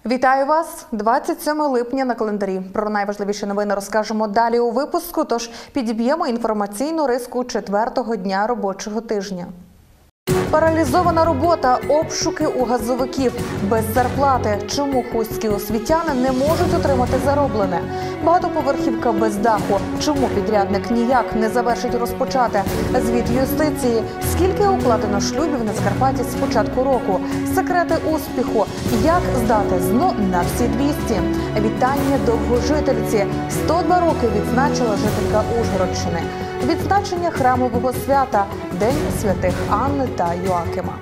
Вітаю вас! 27 липня на календарі. Про найважливіші новини розкажемо далі у випуску, тож підіб'ємо інформаційну риску четвертого дня робочого тижня. Паралізована робота, обшуки у газовиків, без зарплати. Чому хустські освітяни не можуть отримати зароблене? Багатоповерхівка без даху. Чому підрядник ніяк не завершить розпочати? Звіт юстиції. Скільки укладено шлюбів на Закарпатті з початку року? Секрети успіху. Як здати ЗНО на всі 200? Вітання довгожительці. 102 роки відзначила жителька Ужгородщини. Відзначення храмового свята – День святих Анни та Йоакима.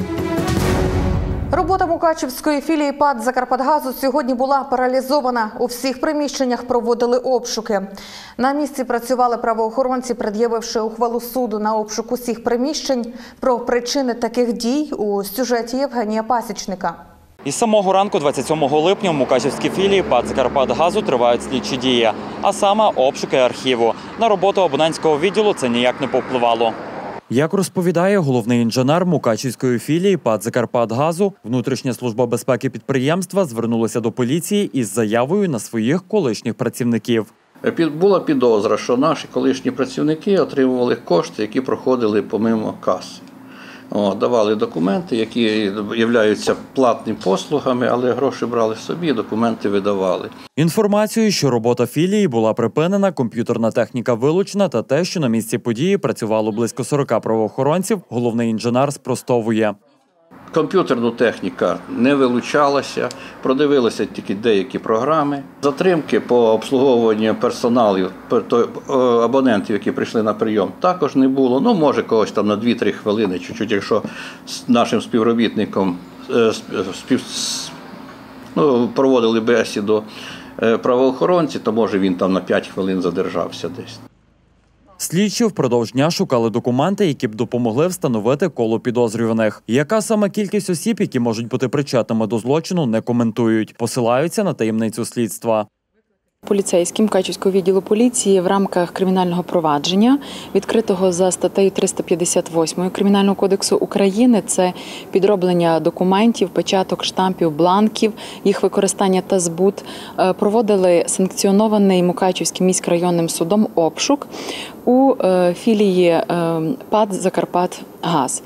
Робота Мукачівської філії ПАТ «Закарпатгазу» сьогодні була паралізована. У всіх приміщеннях проводили обшуки. На місці працювали правоохоронці, пред'явивши ухвалу суду на обшук усіх приміщень. Про причини таких дій у сюжеті Євгенія Пасічника. Із самого ранку 27 липня в Мукачівській філії ПАТ «Закарпатгазу» тривають слідчі дії, а саме обшуки архіву. На роботу абонентського відділу це ніяк не повпливало. Як розповідає головний інженер Мукачівської філії ПАТ «Закарпатгазу», внутрішня служба безпеки підприємства звернулася до поліції із заявою на своїх колишніх працівників. Була підозра, що наші колишні працівники отримували кошти, які проходили помимо каси. Давали документи, які являються платними послугами, але гроші брали собі, документи видавали. Інформацію, що робота філії була припинена, комп'ютерна техніка вилучена та те, що на місці події працювало близько 40 правоохоронців, головний інженер спростовує. Комп'ютерна техніка не вилучалася, продивилися тільки деякі програми. Затримки по обслуговуванню персоналу, абонентів, які прийшли на прийом, також не було. Може когось там на 2-3 хвилини, чуть-чуть, якщо з нашим співробітником проводили бесіду правоохоронці, то може він там на 5 хвилин задержався десь. Слідчі впродовж дня шукали документи, які б допомогли встановити коло підозрюваних. Яка саме кількість осіб, які можуть бути причетними до злочину, не коментують. Посилаються на таємницю слідства. Поліцейським Мукачівського відділу поліції в рамках кримінального провадження, відкритого за статтею 358 Кримінального кодексу України, це підроблення документів, печаток, штампів, бланків, їх використання та збут, проводили санкціонований Мукачівським міськрайонним судом обшук у філії ПАТ «Закарпатгаз».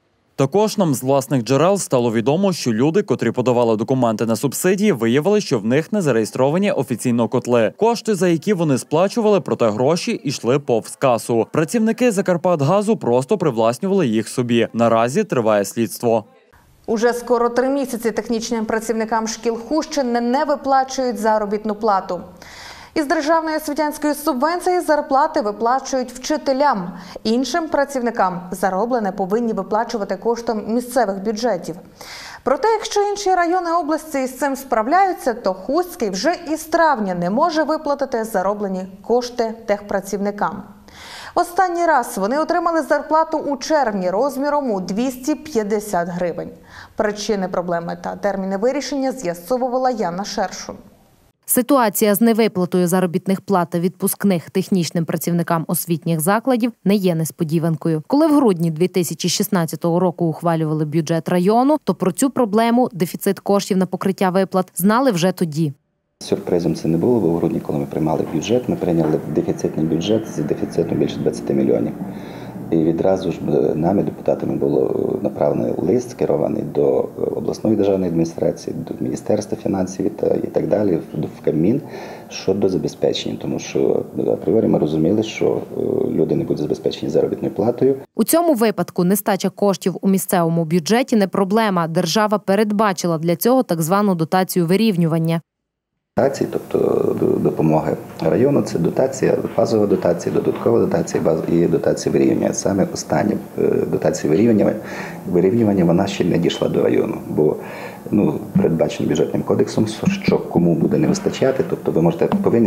Також нам з власних джерел стало відомо, що люди, котрі подавали документи на субсидії, виявили, що в них не зареєстровані офіційно котли. Кошти, за які вони сплачували, проте гроші йшли повз касу. Працівники «Закарпатгазу» просто привласнювали їх собі. Наразі триває слідство. Уже скоро 3 місяці технічним працівникам шкіл Хустщини не виплачують заробітну плату. Із державної освітянської субвенції зарплати виплачують вчителям. Іншим працівникам зароблене повинні виплачувати коштом місцевих бюджетів. Проте, якщо інші райони області із цим справляються, то Хустський вже із травня не може виплатити зароблені кошти техпрацівникам. Останній раз вони отримали зарплату у червні розміром у 250 гривень. Причини проблеми та терміни вирішення з'ясовувала Яна Шершун. Ситуація з невиплатою заробітних плат та відпускних технічним працівникам освітніх закладів не є несподіванкою. Коли в грудні 2016 року ухвалювали бюджет району, то про цю проблему – дефіцит коштів на покриття виплат – знали вже тоді. Сюрпризом це не було, бо в грудні, коли ми приймали бюджет, ми прийняли дефіцитний бюджет з дефіцитом більше 20 мільйонів. І відразу ж нами, депутатами, було направлений лист, скерований до обласної державної адміністрації, до Міністерства фінансів і так далі, в Кабмін, щодо забезпечення. Тому що апріорі ми розуміли, що люди не будуть забезпечені заробітною платою. У цьому випадку нестача коштів у місцевому бюджеті не проблема. Держава передбачила для цього так звану дотацію вирівнювання. Тобто допомоги району – це дотація, базова дотація, додаткова дотація і дотація вирівнювання. Саме остання дотація вирівнювання, вона ще не дійшла до району, бо передбачено бюджетним кодексом, що кому буде не вистачати, тобто ви повинні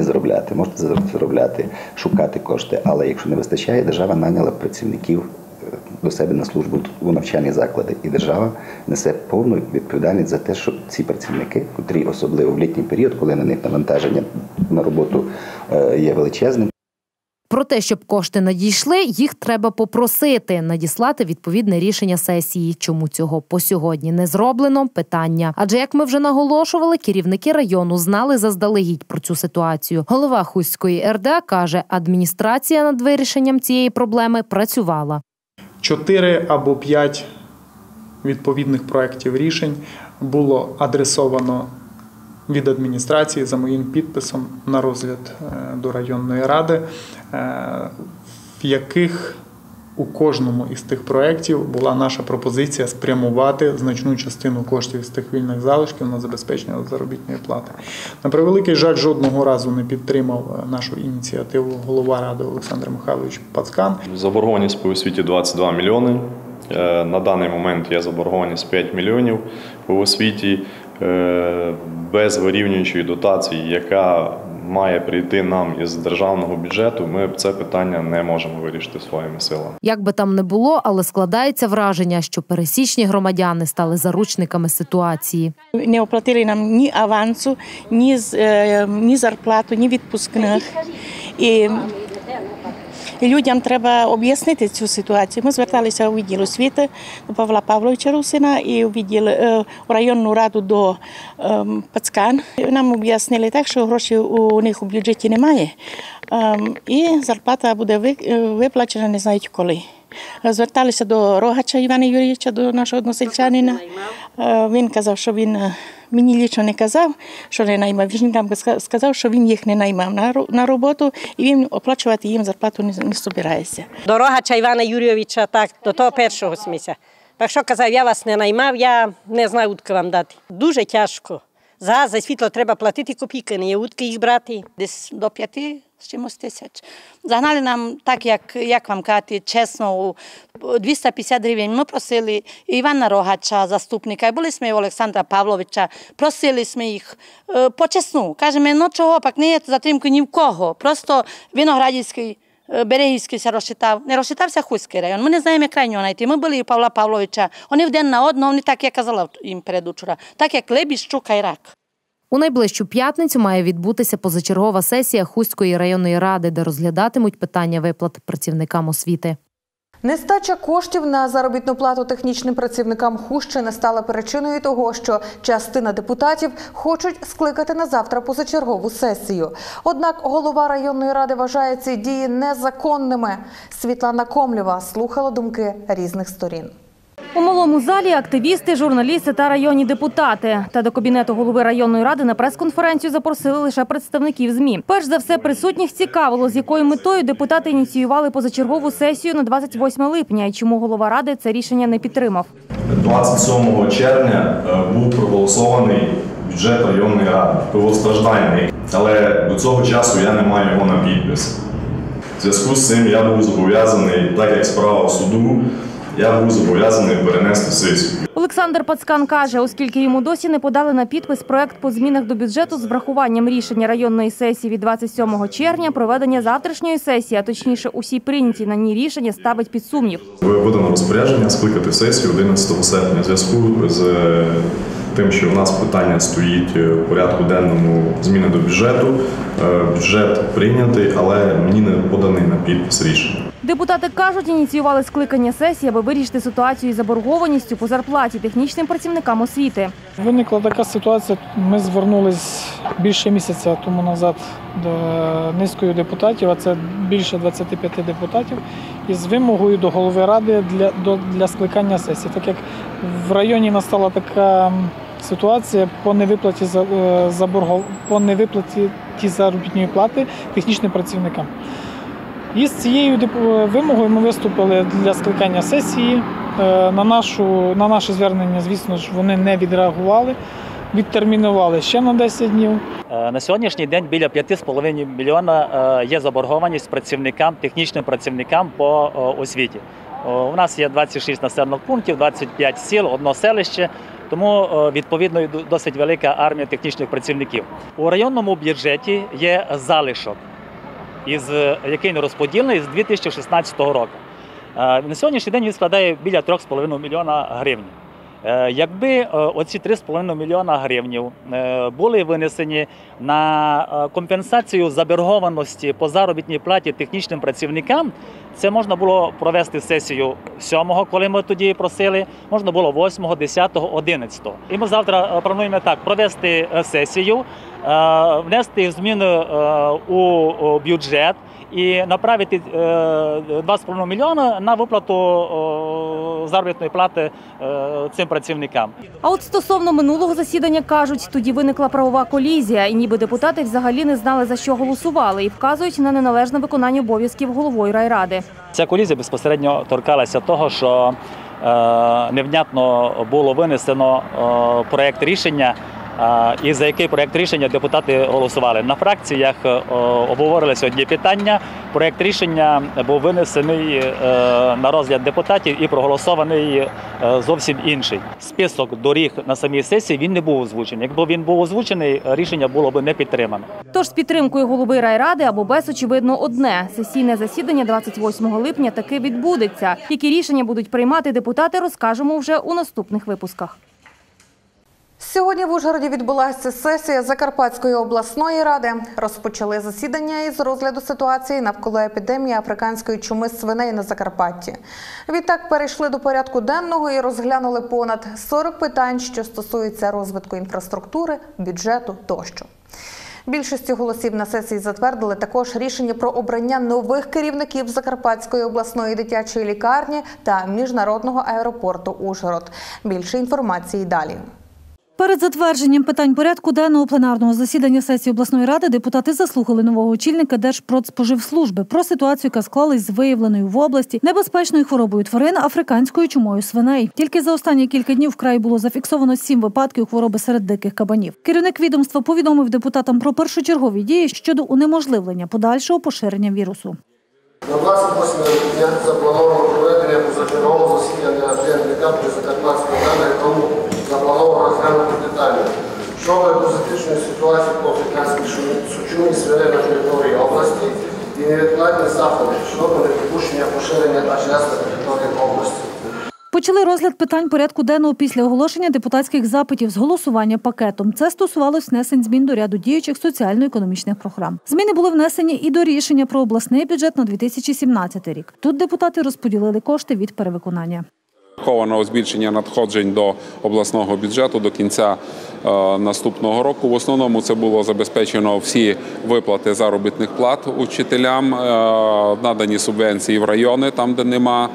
заробляти, шукати кошти, але якщо не вистачає, держава наняла працівників до себе на службу у навчальні заклади. І держава несе повну відповідальність за те, що ці працівники, котрі особливо в літній період, коли на них навантаження на роботу є величезним, Про те, щоб кошти надійшли, їх треба попросити, надіслати відповідне рішення сесії. Чому цього по сьогодні не зроблено – питання. Адже, як ми вже наголошували, керівники району знали заздалегідь про цю ситуацію. Голова Хустської РДА каже, адміністрація над вирішенням цієї проблеми працювала. 4 або 5 відповідних проєктів рішень було адресовано від адміністрації за моїм підписом на розгляд до районної ради, в яких у кожному із тих проєктів була наша пропозиція спрямувати значну частину коштів з тих вільних залишків на забезпечення заробітної плати. На превеликий жаль, жодного разу не підтримав нашу ініціативу голова ради Олександр Михайлович Пацкан. Заборгованість по освіті 22 мільйони. На даний момент є заборгованість 5 мільйонів по освіті без вирівнюючої дотації, яка має прийти нам із державного бюджету. Ми це питання не можемо вирішити своїми силами. Як би там не було, але складається враження, що пересічні громадяни стали заручниками ситуації. Не оплатили нам ні авансу, ні зарплату, ні відпускних. І людям треба об'яснити цю ситуацію. Ми зверталися у відділ освіти до Павла Павловича Русина і у районну раду до Пацкан. Нам об'яснили так, що грошей у них у бюджеті немає, і зарплата буде виплачена не знають коли. Зверталися до Рогача Івана Юрійовича, до нашого односельчанина. Він казав, що він мені лічно не казав, що не наймав. Він нам сказав, що він їх не наймав на роботу і він оплачувати їм зарплату не збирається. До Рогача Івана Юрійовича, так, до того першого сміття. Так що казав, я вас не наймав, я не знаю, утки вам дати. Дуже тяжко. За газ, за світло треба платити копійки, не є утки їх брати. Десь до 5 з чимось тисяч. Загнали нам так, як вам казати, чесно, 250 гривень. Ми просили Івана Рогача, заступника, і були ми у Олександра Павловича, просили ми їх по-чесну. Кажемо, ну чого, пак не є затримки ні в кого. Просто Виноградівський, Берегівський се розчитав. Не розчитався Хуський район. Ми не знаємо, як крайнього знайти. Ми були у Павла Павловича. Вони вдень на одного, вони так, як казала їм передучора. Так, як лебідь, щука і рак. У найближчу п'ятницю має відбутися позачергова сесія Хустської районної ради, де розглядатимуть питання виплат працівникам освіти. Нестача коштів на заробітну плату технічним працівникам Хустщини стала причиною того, що частина депутатів хочуть скликати на завтра позачергову сесію. Однак голова районної ради вважає ці дії незаконними. Світлана Комлєва слухала думки різних сторін. У малому залі активісти, журналісти та районні депутати. Та до кабінету голови районної ради на прес-конференцію запросили лише представників ЗМІ. Перш за все, присутніх цікавило, з якою метою депутати ініціювали позачергову сесію на 28 липня і чому голова ради це рішення не підтримав. 27 червня був проголосований бюджет районної ради, первостраждальний, але до цього часу я не маю його на підпис. В зв'язку з цим я був зобов'язаний, так як справа суду, я був зобов'язаний перенести сесію. Олександр Пацкан каже, оскільки йому досі не подали на підпис проект по змінах до бюджету з врахуванням рішення районної сесії від 27 червня, проведення завтрашньої сесії, а точніше усі прийняті на ній рішення, ставить під сумнів. Видано розпорядження скликати сесію 11 серпня. В зв'язку з тим, що в нас питання стоїть у порядку денному зміни до бюджету, бюджет прийнятий, але мені не поданий на підпис рішення. Депутати кажуть, ініціювали скликання сесії, аби вирішити ситуацію із заборгованістю по зарплаті технічним працівникам освіти. Виникла така ситуація, ми звернулись більше місяця тому назад до низкою депутатів, а це більше 25 депутатів, із вимогою до голови ради для скликання сесії. Так як в районі настала така ситуація по невиплаті заробітної плати технічним працівникам. І з цією вимогою ми виступили для скликання сесії. На наше звернення, звісно ж, вони не відреагували, відтермінували ще на 10 днів. На сьогоднішній день біля 5,5 мільйона є заборгованість працівникам, технічним працівникам по освіті. У нас є 26 населених пунктів, 25 сіл, одно селище, тому відповідно досить велика армія технічних працівників. У районному бюджеті є залишок, який не розподілений з 2016 року. На сьогоднішній день він складає біля 3,5 мільйона гривень. Якби оці 3,5 мільйона гривень були винесені на компенсацію заборгованості по заробітній платі технічним працівникам, це можна було провести сесію 7-го, коли ми тоді просили, можна було 8-го, 10-го, 11-го. І ми завтра плануємо так, провести сесію, внести зміни у бюджет і направити 2,5 мільйона на виплату заробітної плати цим працівникам. А от стосовно минулого засідання, кажуть, тоді виникла правова колізія, і ніби депутати взагалі не знали, за що голосували, і вказують на неналежне виконання обов'язків головою райради. Ця колізія безпосередньо торкалася того, що невнятно було винесено проєкт рішення, і за який проєкт рішення депутати голосували. На фракціях обговорилися одні питання, проєкт рішення був винесений на розгляд депутатів і проголосований зовсім інший. Список доріг на самій сесії він не був озвучений. Якби він був озвучений, рішення було б не підтримано. Тож з підтримкою голови райради або без, очевидно, одне. Сесійне засідання 28 липня таки відбудеться. Які рішення будуть приймати депутати, розкажемо вже у наступних випусках. Сьогодні в Ужгороді відбулася сесія Закарпатської обласної ради. Розпочали засідання із розгляду ситуації навколо епідемії африканської чуми свиней на Закарпатті. Відтак перейшли до порядку денного і розглянули понад 40 питань, що стосуються розвитку інфраструктури, бюджету тощо. Більшістю голосів на сесії затвердили також рішення про обрання нових керівників Закарпатської обласної дитячої лікарні та міжнародного аеропорту Ужгород. Більше інформації далі. Перед затвердженням питань порядку денного пленарного засідання сесії обласної ради депутати заслухали нового очільника Держпродспоживслужби про ситуацію, яка склалась з виявленою в області небезпечною хворобою тварин африканською чумою свиней. Тільки за останні кілька днів в краї було зафіксовано 7 випадків хвороби серед диких кабанів. Керівник відомства повідомив депутатам про першочергові дії щодо унеможливлення подальшого поширення вірусу. На 28 липня заплановано проведення позачергового засідання ДНК при Закарпатській раді, тому заплановано розглянути детально щодо епізотичної ситуації по африканській чумі свиней на території області і невідкладні заходи щодо недопущення поширення АЧС на території області. Почали розгляд питань порядку денного після оголошення депутатських запитів з голосування пакетом. Це стосувалось внесень змін до ряду діючих соціально-економічних програм. Зміни були внесені і до рішення про обласний бюджет на 2017 рік. Тут депутати розподілили кошти від перевиконання. Враховано збільшення надходжень до обласного бюджету до кінця наступного року. В основному це було забезпечено всі виплати заробітних плат учителям, надані субвенції в райони, там де нема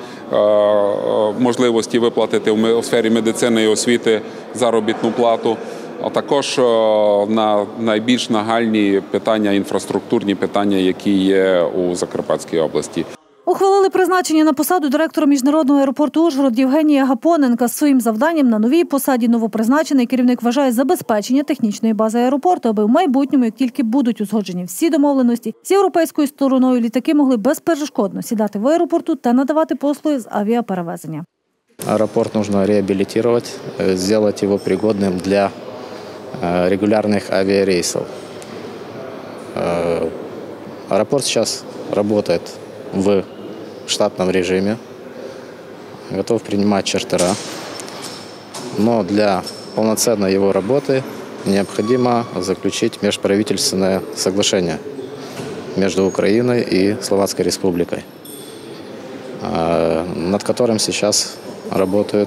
можливості виплатити у сфері медицини і освіти заробітну плату. А також на найбільш нагальні питання, інфраструктурні питання, які є у Закарпатській області. Ухвалили призначення на посаду директора міжнародного аеропорту Ужгород Євгенія Гапоненка. Своїм завданням на новій посаді новопризначений керівник вважає забезпечення технічної бази аеропорту, аби в майбутньому, як тільки будуть узгоджені всі домовленості, з європейською стороною літаки могли безперешкодно сідати в аеропорту та надавати послуги з авіаперевезення. Аэропорт нужно реабилитировать, сделать его пригодным для регулярных авиарейсов. Аэропорт сейчас работает в штатном режиме, готов принимать чартера, но для полноценной его работы необходимо заключить межправительственное соглашение между Украиной и Словацкой Республикой, над которым сейчас работает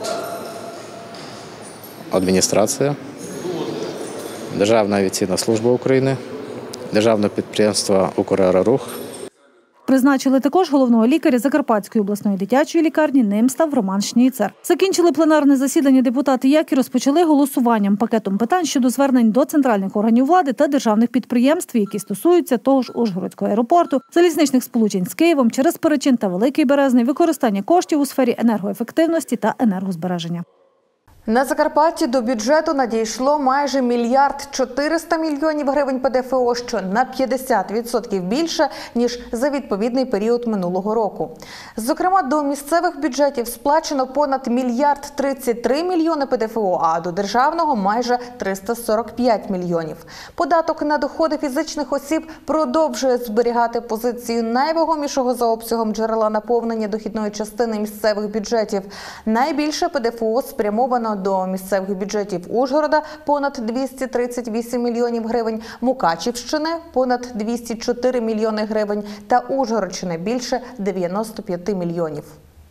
адміністрація, Державна авіаційна служба України, Державне підприємство «Украерорух». Призначили також головного лікаря Закарпатської обласної дитячої лікарні, ним став Роман Шніцер. Закінчили пленарне засідання депутати, як і розпочали голосуванням пакетом питань щодо звернень до центральних органів влади та державних підприємств, які стосуються того ж Ужгородського аеропорту, залізничних сполучень з Києвом через Перечин та Великий Березний, використання коштів у сфері енергоефективності та енергозбереження. На Закарпатті до бюджету надійшло майже 1 мільярд 400 мільйонів гривень ПДФО, що на 50% більше, ніж за відповідний період минулого року. Зокрема, до місцевих бюджетів сплачено понад 1 мільярд 33 мільйони ПДФО, а до державного – майже 345 мільйонів. Податок на доходи фізичних осіб продовжує зберігати позицію найвагомішого за обсягом джерела наповнення дохідної частини місцевих бюджетів. Найбільше ПДФО спрямовано перераховано до місцевих бюджетів Ужгорода понад 238 мільйонів гривень, Мукачівщини понад 204 мільйони гривень та Ужгородщини більше 95 мільйонів.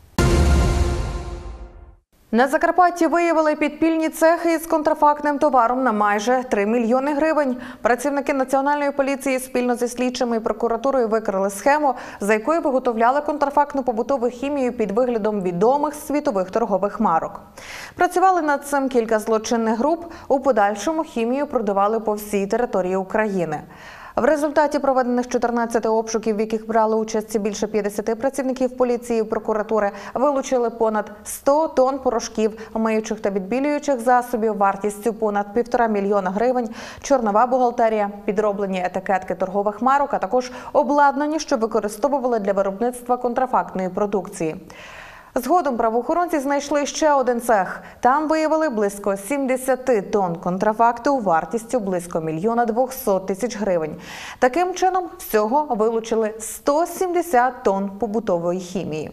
На Закарпатті виявили підпільні цехи із контрафактним товаром на майже 3 мільйони гривень. Працівники Національної поліції спільно зі слідчими і прокуратурою викрили схему, за якою виготовляли контрафактну побутову хімію під виглядом відомих світових торгових марок. Працювали над цим кілька злочинних груп, у подальшому хімію продавали по всій території України. В результаті проведених 14 обшуків, в яких брали участь більше 50 працівників поліції і прокуратури, вилучили понад 100 тонн порошків, миючих та відбілюючих засобів вартістю понад 1,5 мільйона гривень, чорнова бухгалтерія, підроблені етикетки торгових марок, а також обладнані, що використовували для виробництва контрафактної продукції. Згодом правоохоронці знайшли ще один цех. Там виявили близько 70 тонн контрафакту вартістю близько 1 200 000 гривень. Таким чином, всього вилучили 170 тонн побутової хімії.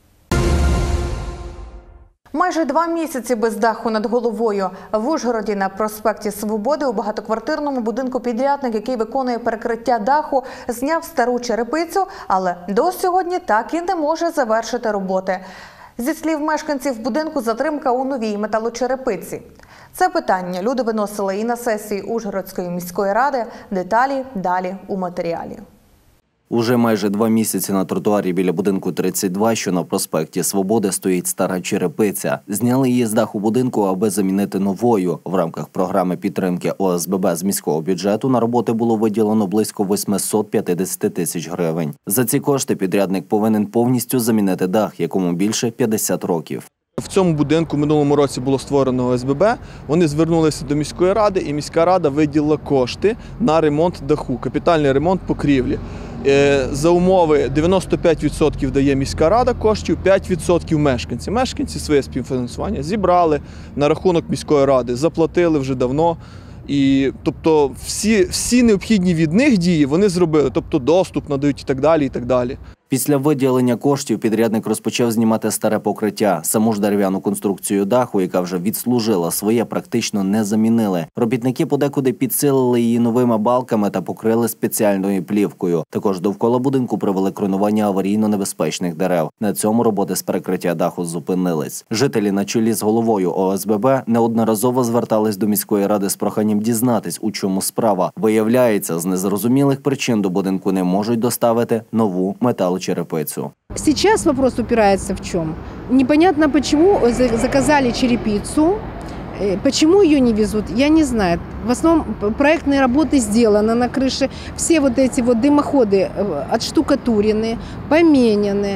Майже 2 місяці без даху над головою. В Ужгороді на проспекті Свободи у багатоквартирному будинку підрядник, який виконує перекриття даху, зняв стару черепицю, але до сьогодні так і не може завершити роботи. Зі слів мешканців будинку, затримка у новій металочерепиці. Це питання люди виносили і на сесії Ужгородської міської ради. Деталі далі у матеріалі. Уже майже 2 місяці на тротуарі біля будинку 32, що на проспекті Свободи, стоїть стара черепиця. Зняли її з даху будинку, аби замінити новою. В рамках програми підтримки ОСББ з міського бюджету на роботи було виділено близько 850 тисяч гривень. За ці кошти підрядник повинен повністю замінити дах, якому більше 50 років. В цьому будинку в минулому році було створено ОСББ, вони звернулися до міської ради, і міська рада виділила кошти на ремонт даху, капітальний ремонт покрівлі. За умови 95% дає міська рада коштів, 5% мешканці. Мешканці своє співфінансування зібрали на рахунок міської ради, заплатили вже давно. І, тобто, всі необхідні від них дії вони зробили, тобто доступ надають і так далі, і так далі. Після виділення коштів підрядник розпочав знімати старе покриття. Саму ж дерев'яну конструкцію даху, яка вже відслужила своє, практично не замінили. Робітники подекуди підсилили її новими балками та покрили спеціальною плівкою. Також довкола будинку провели кронування аварійно-небезпечних дерев. На цьому роботи з перекриття даху зупинились. Жителі на чолі з головою ОСББ неодноразово звертались до міської ради з проханням дізнатись, у чому справа. Виявляється, з незрозумілих причин до будинку не можуть доставити нову металочерепицю. Сейчас вопрос упирается в чем? Непонятно, почему заказали черепицу, почему ее не везут, я не знаю. В основном проектные работы сделаны на крыше, все вот эти вот дымоходы отштукатурены, поменены.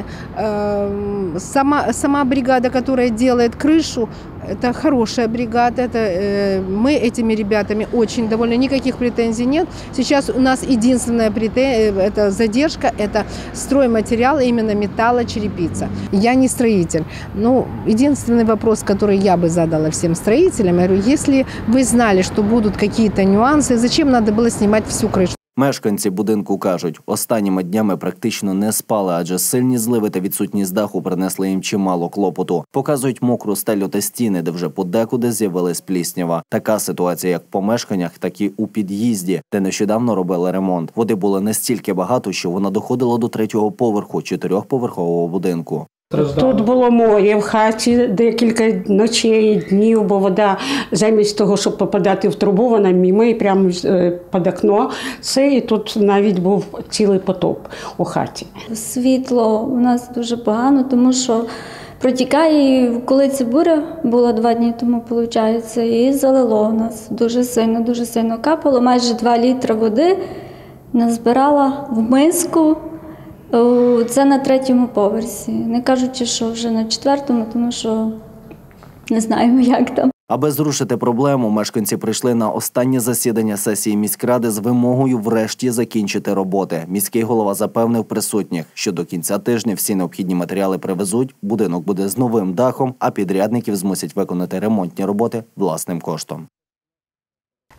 Сама бригада, которая делает крышу, это хорошая бригада, мы этими ребятами очень довольны, никаких претензий нет. Сейчас у нас единственная это задержка, это стройматериал, именно металлочерепица. Я не строитель, но единственный вопрос, который я бы задала всем строителям, я говорю, если вы знали, что будут какие-то нюансы, зачем надо было снимать всю крышу? Мешканці будинку кажуть, останніми днями практично не спали, адже сильні зливи та відсутність даху принесли їм чимало клопоту. Показують мокру стелю та стіни, де вже подекуди з'явилась пліснява. Така ситуація як в помешканнях, так і у під'їзді, де нещодавно робили ремонт. Води було настільки багато, що вона доходила до 3-го поверху 4-поверхового будинку. Тут було море в хаті декілька ночей, днів, бо вода замість того, щоб попадати в трубу, вона мимо і прямо під окно. І тут навіть був цілий потоп у хаті. Світло у нас дуже погано, тому що протікає, коли ця буря була 2 дні тому, виходить, і залило у нас дуже сильно капало. Майже 2 літри води назбирала в миску. Це на 3-му поверсі, не кажучи, що вже на 4-му, тому що не знаємо, як там. Аби зрушити проблему, мешканці прийшли на останнє засідання сесії міськради з вимогою врешті закінчити роботи. Міський голова запевнив присутніх, що до кінця тижня всі необхідні матеріали привезуть, будинок буде з новим дахом, а підрядників змусять виконати ремонтні роботи власним коштом.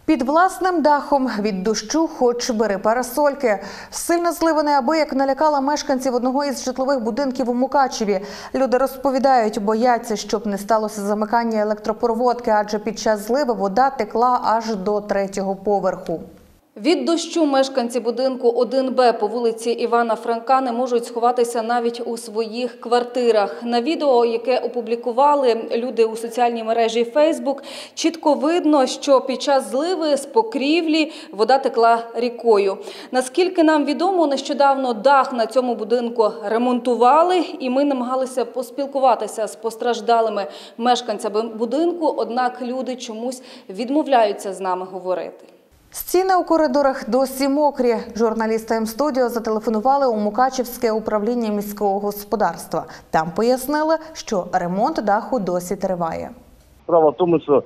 Під власним дахом від дощу хоч бери парасольки. Сильно злива неабияк налякала мешканців одного із житлових будинків у Мукачеві. Люди розповідають, бояться, щоб не сталося замикання електропроводки, адже під час зливи вода текла аж до 3-го поверху. Від дощу мешканці будинку 1Б по вулиці Івана Франка не можуть сховатися навіть у своїх квартирах. На відео, яке опублікували люди у соціальній мережі Facebook, чітко видно, що під час зливи з покрівлі вода текла рікою. Наскільки нам відомо, нещодавно дах на цьому будинку ремонтували, і ми намагалися поспілкуватися з постраждалими мешканцями будинку, однак люди чомусь відмовляються з нами говорити. Стіни у коридорах досі мокрі. Журналісти М-студіо зателефонували у Мукачівське управління міського господарства. Там пояснили, що ремонт даху досі триває. Справа в тому, що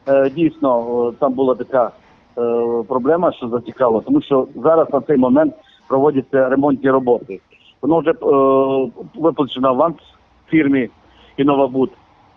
дійсно там була така проблема, що зацікавила, тому що зараз на цей момент проводяться ремонтні роботи. Воно вже виплачено аванс фірмі «Інновабуд»,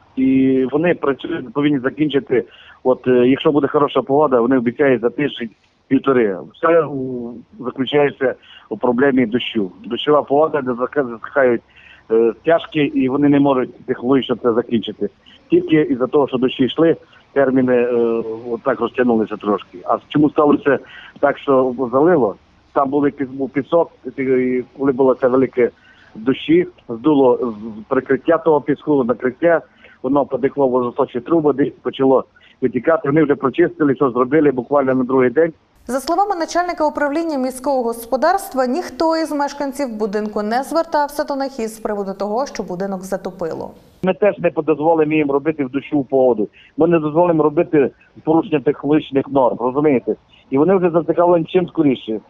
і вони працюють, повинні закінчити. От якщо буде хороша погода, вони обіцяють за тиждень-півтори. Все заключається у проблемі дощу. Дощова погода, де засихають стяжки, і вони не можуть технологічно це закінчити. Тільки із-за того, що дощі йшли, терміни отак розтягнулися трошки. А чому сталося так, що залило? Там був пісок, і коли було це велике дощі, здуло прикриття того піску, накриття, воно потекло в водосточні труби, десь почало витікати. Вони вже прочистили, що зробили буквально на другий день. За словами начальника управління міського господарства, ніхто із мешканців будинку не звертався до них із приводу того, що будинок затопило. Ми теж не дозволимо їм робити в дощову погоду. Ми не дозволимо робити порушення технологічних норм, розумієте? І вони вже зацікавлені чим скоріше.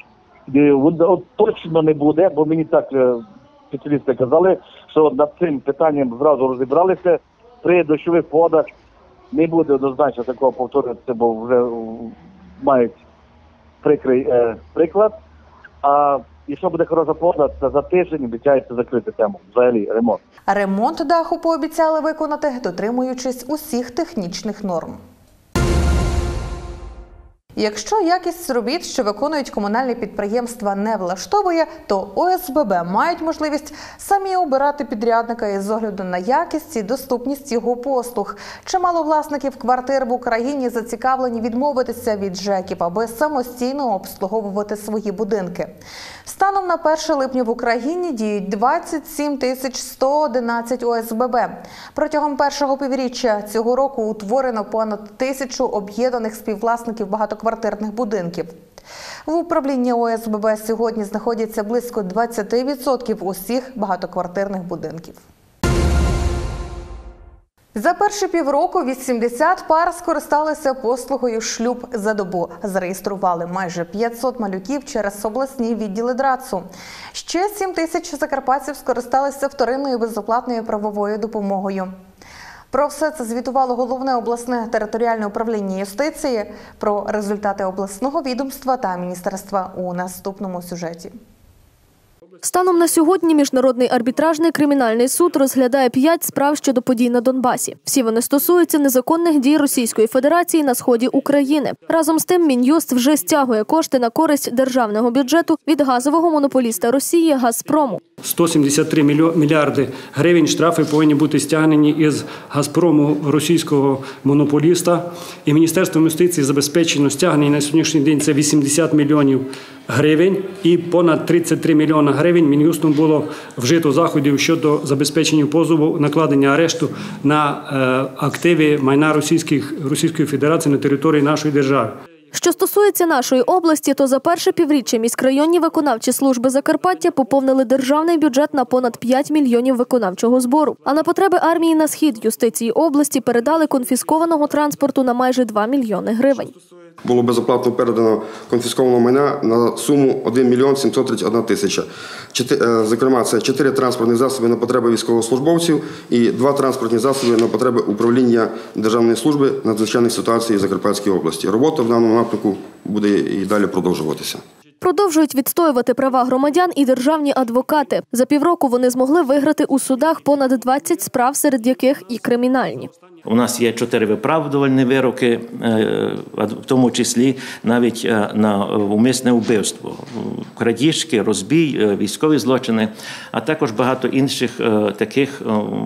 От точно не буде, бо мені так спеціалісти казали, що над цим питанням зразу розібралися. При дощових погодах не буде однозначно такого повторюватися, бо вже мають прикрий приклад. А якщо буде хороша погода, то за тиждень обіцяється закрити тему, взагалі ремонт. Ремонт даху пообіцяли виконати, дотримуючись усіх технічних норм. Якщо якість робіт, що виконують комунальні підприємства, не влаштовує, то ОСББ мають можливість самі обирати підрядника із огляду на якість і доступність його послуг. Чимало власників квартир в Україні зацікавлені відмовитися від ЖЕКів, аби самостійно обслуговувати свої будинки. Станом на 1 липня в Україні діють 27 111 ОСББ. Протягом першого півріччя цього року утворено понад 1000 об'єднаних співвласників багатоквартирних будинків. В управлінні ОСББ сьогодні знаходяться близько 20% усіх багатоквартирних будинків. За перші півроку 80 пар скористалися послугою «Шлюб за добу». Зареєстрували майже 500 малюків через обласні відділи ДРАЦу. Ще 7 тисяч закарпатців скористалися вторинною безоплатною правовою допомогою. Про все це звітувало Головне обласне територіальне управління юстиції. Про результати обласного відомства та міністерства у наступному сюжеті. Станом на сьогодні Міжнародний арбітражний кримінальний суд розглядає 5 справ щодо подій на Донбасі. Всі вони стосуються незаконних дій Російської Федерації на сході України. Разом з тим Мін'юст вже стягує кошти на користь державного бюджету від газового монополіста Росії «Газпрому». 173 мільярди гривень штрафи повинні бути стягнені із «Газпрому» російського монополіста. І Міністерством юстиції забезпечено стягнення на сьогоднішній день – це 80 мільйонів гривень. І понад 33 мільйона гривень Мін'юстом було вжито заходів щодо забезпечення позову, накладення арешту на активи майна Російської Федерації на території нашої держави. Що стосується нашої області, то за перше півріччя міськрайонні виконавчі служби Закарпаття поповнили державний бюджет на понад 5 мільйонів виконавчого збору. А на потреби армії на схід юстиції області передали конфіскованого транспорту на майже 2 мільйони гривень. Було безоплатно передано конфіскованого майна на суму 1 мільйон 731 тисяча. Зокрема, це 4 транспортні засоби на потреби військовослужбовців і 2 транспортні засоби на потреби управління Державної служби надзвичайних ситуацій в Закарпатській області. Робота в даному напрямку буде і далі продовжуватися. Продовжують відстоювати права громадян і державні адвокати. За півроку вони змогли виграти у судах понад 20 справ, серед яких і кримінальні. У нас є 4 виправдувальні вироки, в тому числі навіть на умисне вбивство, крадіжки, розбій, військові злочини, а також багато інших таких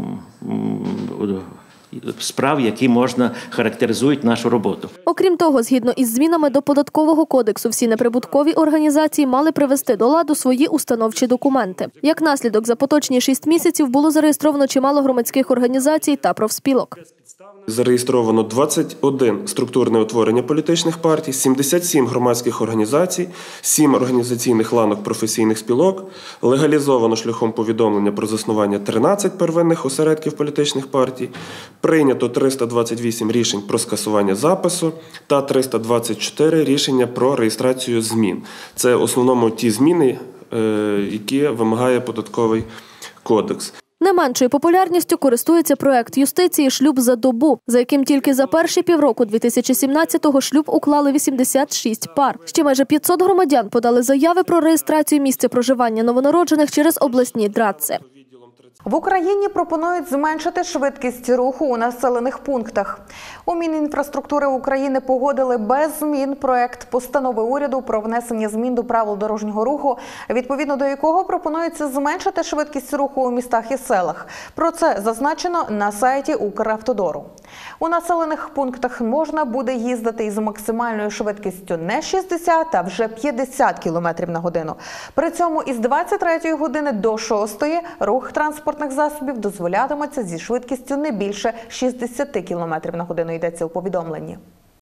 справ, які характеризують нашу роботу. Окрім того, згідно із змінами до Податкового кодексу, всі неприбуткові організації мали привести до ладу свої установчі документи. Як наслідок, за поточні 6 місяців було зареєстровано чимало громадських організацій та профспілок. Зареєстровано 21 структурне утворення політичних партій, 77 громадських організацій, 7 організаційних ланок професійних спілок, легалізовано шляхом повідомлення про заснування 13 первинних осередків політичних партій, прийнято 328 рішень про скасування запису та 324 рішення про реєстрацію змін. Це в основному ті зміни, які вимагає Податковий кодекс. Не меншою популярністю користується проект юстиції «Шлюб за добу», за яким тільки за перші півроку 2017-го шлюб уклали 86 пар. Ще майже 500 громадян подали заяви про реєстрацію місця проживання новонароджених через обласні ДРАЦи. В Україні пропонують зменшити швидкість руху у населених пунктах. У Мінінфраструктури України погодили без змін проект постанови уряду про внесення змін до правил дорожнього руху, відповідно до якого пропонується зменшити швидкість руху у містах і селах. Про це зазначено на сайті Укравтодору. У населених пунктах можна буде їздити із максимальною швидкістю не 60, а вже 50 км на годину. При цьому із 23 години до 6 рух транспортних засобів дозволятиметься зі швидкістю не більше 60 км на годину, йдеться у повідомленні.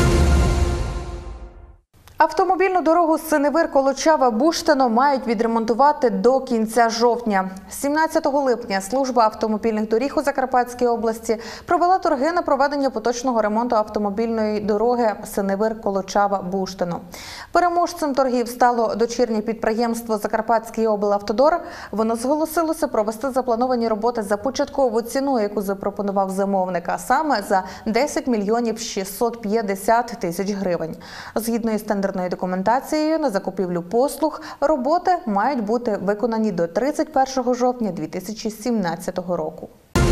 Автомобільну дорогу Синевир-Колочава-Буштино мають відремонтувати до кінця жовтня. 17 липня служба автомобільних доріг у Закарпатській області провела торги на проведення поточного ремонту автомобільної дороги Синевир-Колочава-Буштино. Переможцем торгів стало дочірнє підприємство Закарпатський облавтодор. Воно зголосилося провести заплановані роботи за початкову ціну, яку запропонував замовник, а саме за 10 мільйонів 650 тисяч гривень. Згідно із тендерною документацією на закупівлю послуг, роботи мають бути виконані до 31 жовтня 2017 року.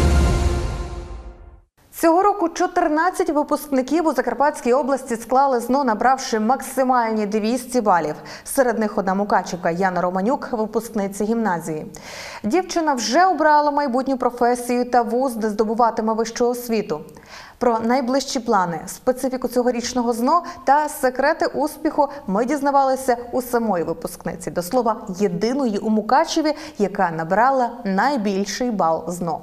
Цього року 14 випускників у Закарпатській області склали ЗНО, набравши максимальні 200 балів. Серед них одна мукачівка Яна Романюк, випускниця гімназії. Дівчина вже обрала майбутню професію та вуз, де здобуватиме вищу освіту. Про найближчі плани, специфіку цьогорічного ЗНО та секрети успіху ми дізнавалися у самої випускниці. До слова, єдиної у Мукачеві, яка набрала найбільший бал ЗНО.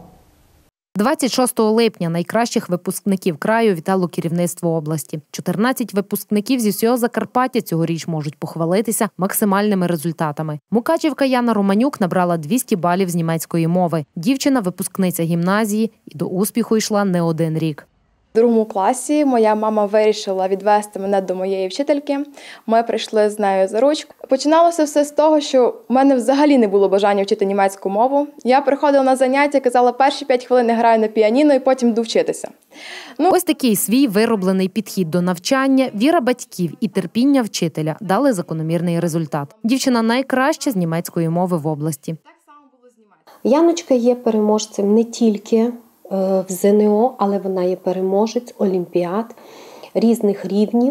26 липня найкращих випускників краю вітало керівництво області. 14 випускників зі всього Закарпаття цьогоріч можуть похвалитися максимальними результатами. Мукачівка Яна Романюк набрала 200 балів з німецької мови. Дівчина – випускниця гімназії і до успіху йшла не один рік. У 2 класі моя мама вирішила відвести мене до моєї вчительки. Ми прийшли з нею за ручку. Починалося все з того, що в мене взагалі не було бажання вчити німецьку мову. Я приходила на заняття, казала, перші 5 хвилин я граю на піаніно і потім йду вчитися. Ось такий свій вироблений підхід до навчання, віра батьків і терпіння вчителя дали закономірний результат. Дівчина найкраща з німецької мови в області. Яночка є переможцем не тільки в ЗНО, але вона є переможець олімпіад різних рівнів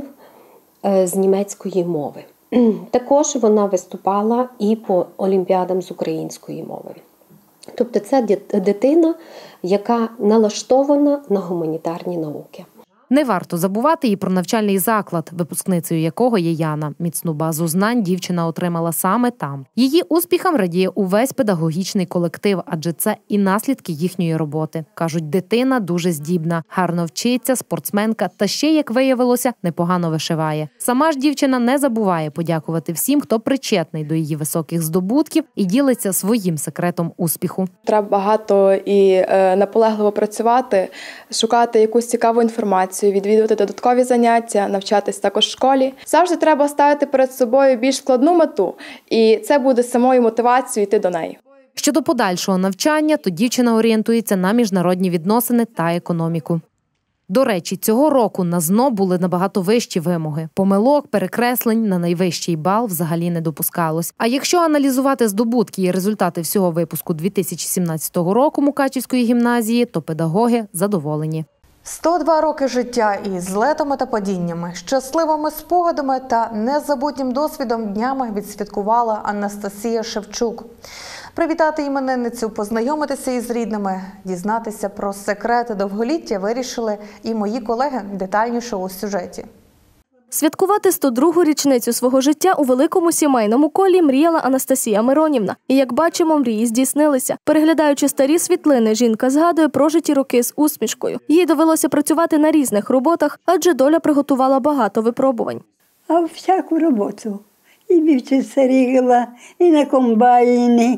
з німецької мови. Також вона виступала і по олімпіадам з української мови. Тобто це дитина, яка налаштована на гуманітарні науки. Не варто забувати і про навчальний заклад, випускницею якого є Яна. Міцну базу знань дівчина отримала саме там. Її успіхам радіє увесь педагогічний колектив, адже це і наслідки їхньої роботи. Кажуть, дитина дуже здібна, гарно вчиться, спортсменка та ще, як виявилося, непогано вишиває. Сама ж дівчина не забуває подякувати всім, хто причетний до її високих здобутків і ділиться своїм секретом успіху. Треба багато і наполегливо працювати, шукати якусь цікаву інформацію, відвідувати додаткові заняття, навчатись також в школі. Завжди треба ставити перед собою більш складну мету, і це буде самою мотивацією йти до неї. Щодо подальшого навчання, то дівчина орієнтується на міжнародні відносини та економіку. До речі, цього року на ЗНО були набагато вищі вимоги. Помилок, перекреслень на найвищий бал взагалі не допускалось. А якщо аналізувати здобутки і результати всього випуску 2017 року Мукачівської гімназії, то педагоги задоволені. 102 роки життя із злетами та падіннями, щасливими спогадами та незабутнім досвідом днями відсвяткувала Анастасія Шевчук. Привітати іменинницю, познайомитися із рідними, дізнатися про секрети довголіття вирішили і мої колеги. Детальніше у сюжеті. Святкувати 102-гу річницю свого життя у великому сімейному колі мріяла Анастасія Миронівна. І, як бачимо, мрії здійснилися. Переглядаючи старі світлини, жінка згадує прожиті роки з усмішкою. Їй довелося працювати на різних роботах, адже доля приготувала багато випробувань. А всяку роботу. І вівчиця рігала, і на комбайні.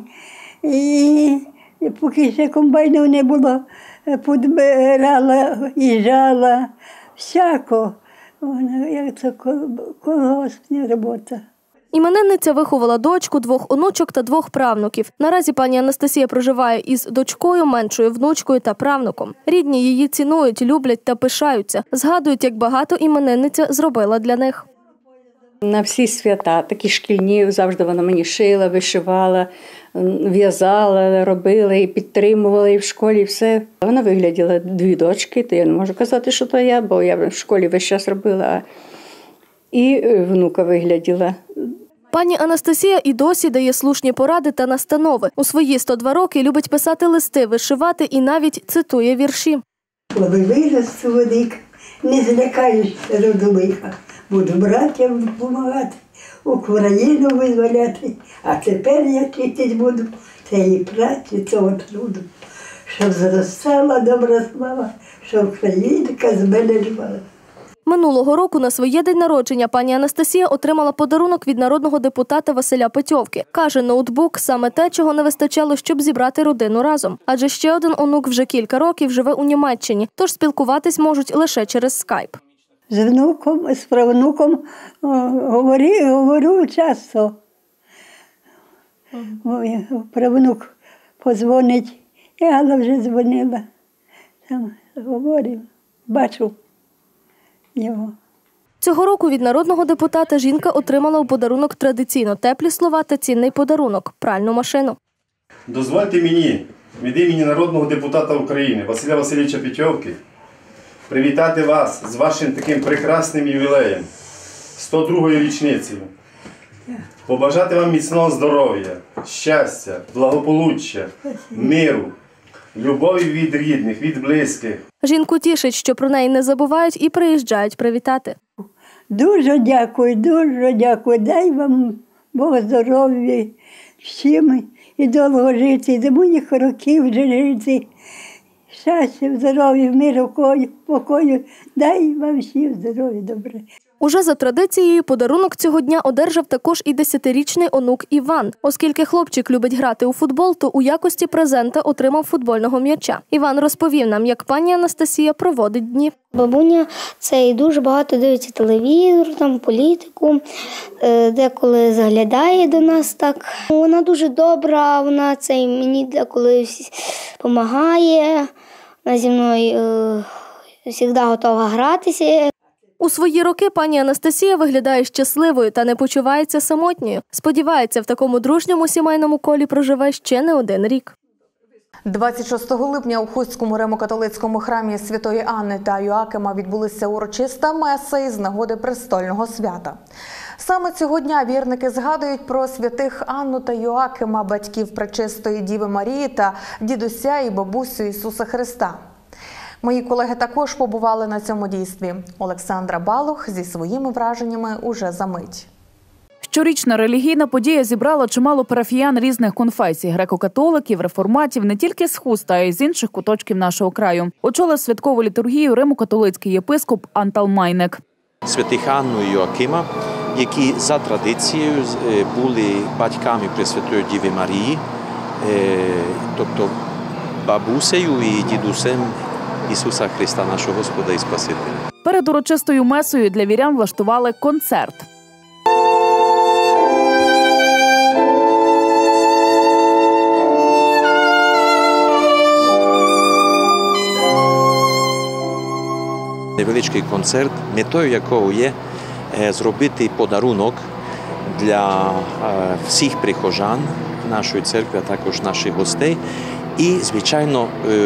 І поки ще комбайнів не було, підбирала, їжджала, всяко. Як це колгоспна робота. Іменинниця виховала дочку, 2 онучок та 2 правнуків. Наразі пані Анастасія проживає із дочкою, меншою внучкою та правнуком. Рідні її цінують, люблять та пишаються. Згадують, як багато іменинниця зробила для них. На всі свята, такі шкільні, завжди вона мені шила, вишивала, в'язала, робила і підтримувала, і в школі все. Вона вигляділа 2 дочки, то я не можу казати, що то я, бо я в школі весь час робила, і внука вигляділа. Пані Анастасія і досі дає слушні поради та настанови. У свої 102 роки любить писати листи, вишивати і навіть цитує вірші. Коли виросту велик, не злякаєшся роду лиха. Буду братям допомагати, Україну визволяти. А тепер я вчитись буду цієї праці, цього труду. Щоб зростала добра слава, щоб Українка з мене жила. Минулого року на своє день народження пані Анастасія отримала подарунок від народного депутата Василя Петьовки. Каже, ноутбук – саме те, чого не вистачало, щоб зібрати родину разом. Адже ще один онук вже кілька років живе у Німеччині, тож спілкуватись можуть лише через скайп. З внуком, з правнуком говорю часто. Правнук подзвонить, я Галина вже дзвонила. Там говорив, бачу його. Цього року від народного депутата жінка отримала у подарунок традиційно теплі слова та цінний подарунок – пральну машину. Дозвольте мені від імені народного депутата України Василя Васильовича Петьовки привітати вас з вашим таким прекрасним ювілеєм, 102-ю річницею. Побажати вам міцного здоров'я, щастя, благополуччя, миру, любові від рідних, від близьких. Жінку тішить, що про неї не забувають і приїжджають привітати. Дуже дякую, дуже дякую. Дай вам Бог здоров'я всім і довго жити, і до моїх років жити. Щастя, здоров'я, миру, покою. Дай вам всім здоров'я, добре. Уже за традицією подарунок цього дня одержав також і 10-річний онук Іван. Оскільки хлопчик любить грати у футбол, то у якості презента отримав футбольного м'яча. Іван розповів нам, як пані Анастасія проводить дні. Бабуня це і дуже багато дивиться телевізор, там політику, деколи заглядає до нас так. Вона дуже добра, вона це мені деколи допомагає, вона зі мною завжди готова гратися. У свої роки пані Анастасія виглядає щасливою та не почувається самотньою. Сподівається, в такому дружньому сімейному колі проживе ще не 1 рік. 26 липня у Хуському Римо-католицькому храмі Святої Анни та Йоакима відбулася урочиста меса із нагоди престольного свята. Саме цього дня вірники згадують про святих Анну та Йоакима, батьків Пречистої Діви Марії та дідуся і бабусю Ісуса Христа. Мої колеги також побували на цьому дійстві. Олександра Балух зі своїми враженнями уже за мить. Щорічна релігійна подія зібрала чимало парафіян різних конфесій – греко-католиків, реформатів не тільки з Хуста, а й з інших куточків нашого краю. Очолив святкову літургію римо-католицький єпископ Антал Майнек. Святих Анну і Йоакима, які за традицією були батьками Пресвятої Діви Марії, тобто бабусею і дідусем Ісуса Христа, нашого Господа і Спасителя. Перед урочистою месою для вірян влаштували концерт. Невеличкий концерт, метою якого є зробити подарунок для всіх прихожан нашої церкви, а також наших гостей. І, звичайно,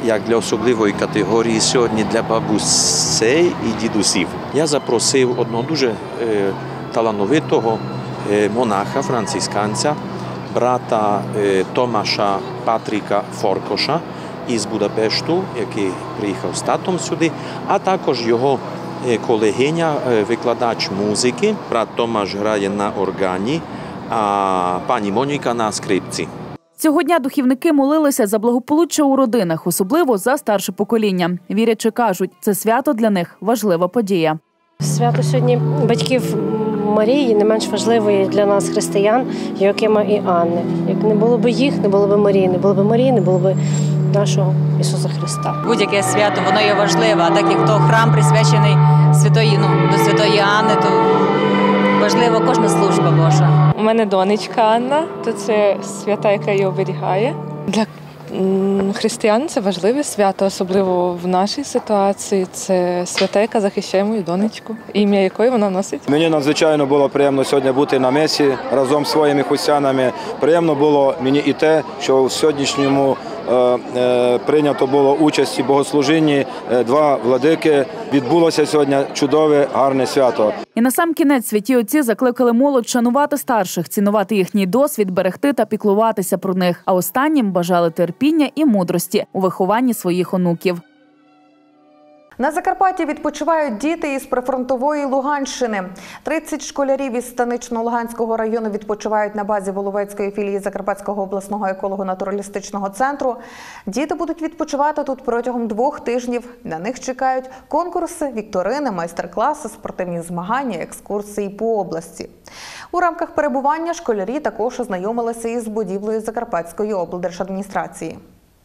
як для особливої категорії, сьогодні для бабусей і дідусів. Я запросив одного дуже талановитого монаха, францисканця, брата Томаша Патріка Форкоша із Будапешту, який приїхав з татом сюди, а також його колегиня, викладач музики. Брат Томаш грає на органі, а пані Моніка на скрипці. Цього дня духівники молилися за благополуччя у родинах, особливо за старше покоління. Вірячи кажуть, це свято для них важлива подія. Свято сьогодні батьків Марії не менш важливої для нас, християн, Йоакима і Анни. Як не було б їх, не було б Марії, не було б Марії, не було б нашого Ісуса Христа. Будь-яке свято, воно є важливе, а так як то храм присвячений до Святої Анни, то важлива кожна служба Божа. У мене донечка Анна, то це свята, яка її оберігає. Для християн це важливе свято, особливо в нашій ситуації. Це свята, яка захищає мою донечку, ім'я якої вона носить. Мені надзвичайно було приємно сьогодні бути на месі разом з своїми християнами. Приємно було мені і те, що в сьогоднішньому прийнято було участь у богослужінні два владики. Відбулося сьогодні чудове, гарне свято. І насамкінець святі отці закликали молодь шанувати старших, цінувати їхній досвід, берегти та піклуватися про них. А останнім бажали терпіння і мудрості у вихованні своїх онуків. На Закарпатті відпочивають діти із прифронтової Луганщини. 30 школярів із Станично-Луганського району відпочивають на базі Воловецької філії Закарпатського обласного еколого-натуралістичного центру. Діти будуть відпочивати тут протягом 2 тижнів. На них чекають конкурси, вікторини, майстер-класи, спортивні змагання, екскурсії по області. У рамках перебування школярі також ознайомилися із будівлею Закарпатської облдержадміністрації.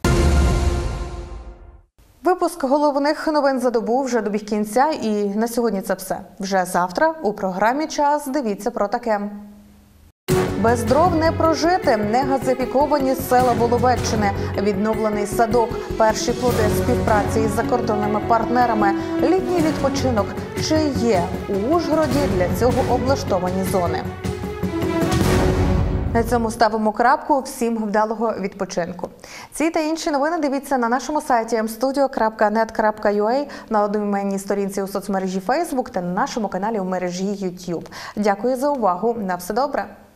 Випуск головних новин за добу вже добіг кінця, і на сьогодні це все. Вже завтра у програмі «Час» дивіться про таке. Без дров не прожити. Негазифіковані села Воловеччини. Відновлений садок. Перші плоди співпраці із закордонними партнерами. Літній відпочинок. Чи є у Ужгороді для цього облаштовані зони? На цьому ставимо крапку. Всім вдалого відпочинку. Ці та інші новини дивіться на нашому сайті mstudio.net.ua, на одноіменній сторінці у соцмережі Facebook та на нашому каналі у мережі YouTube. Дякую за увагу. На все добре.